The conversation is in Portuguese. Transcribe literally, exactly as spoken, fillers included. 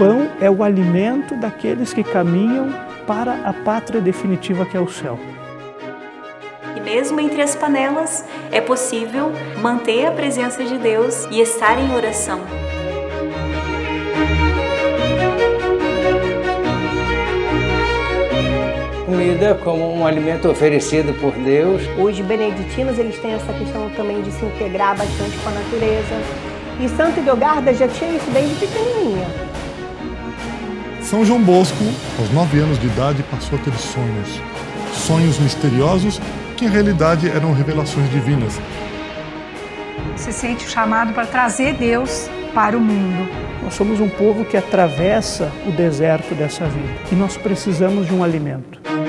pão é o alimento daqueles que caminham para a pátria definitiva que é o céu. E mesmo entre as panelas, é possível manter a presença de Deus e estar em oração. Comida como um alimento oferecido por Deus. Os beneditinos, eles têm essa questão também de se integrar bastante com a natureza. E Santa Hildegarda já tinha isso desde pequenininha. São João Bosco, aos nove anos de idade, passou a ter sonhos. Sonhos misteriosos que, em realidade, eram revelações divinas. Se sente chamado para trazer Deus para o mundo. Nós somos um povo que atravessa o deserto dessa vida e nós precisamos de um alimento.